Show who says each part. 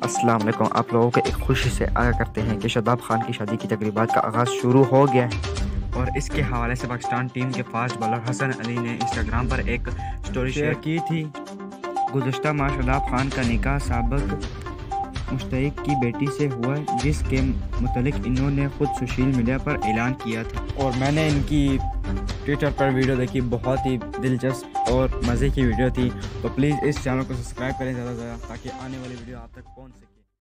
Speaker 1: अस्सलाम वालेकुम। आप लोगों को एक खुशी से आगाह करते हैं कि शादाब खान की शादी की तकरीबात का आगाज़ शुरू हो गया है और इसके हवाले से पाकिस्तान टीम के फास्ट बॉलर हसन अली ने इंस्टाग्राम पर एक स्टोरी शेयर की थी। गुज़श्ता माह शादाब खान का निकाह साबिक मुश्ताक की बेटी से हुआ, जिसके मुतालिक इन्होंने खुद सोशल मीडिया पर ऐलान किया था और मैंने इनकी ट्विटर पर वीडियो देखी। बहुत ही दिलचस्प और मज़े की वीडियो थी। तो प्लीज़ इस चैनल को सब्सक्राइब करें ज़्यादा से ज़्यादा, ताकि आने वाली वीडियो आप तक पहुंच सके।